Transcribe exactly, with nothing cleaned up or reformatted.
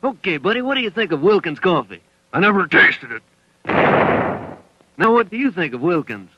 Okay, buddy, what do you think of Wilkins coffee? I never tasted it. Now, what do you think of Wilkins?